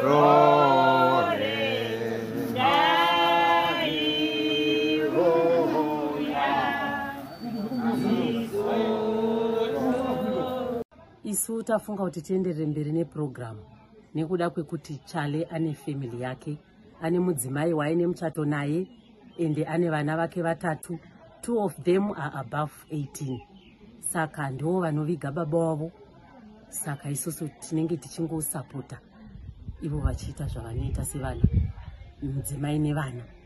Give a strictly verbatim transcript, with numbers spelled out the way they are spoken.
Isu tafunga kuti tienderere mberi neprogram nekuda kwekuti Chale ane family yake, ane mudzimai waine muchato naye ende ane vana vake vatatu, two of them are above eighteen. Saka ndo vanoviga baba wavo. Saka isusu tinenge tichingosapota ivo vachiita zvavanoita sevana, mudzimai nevana.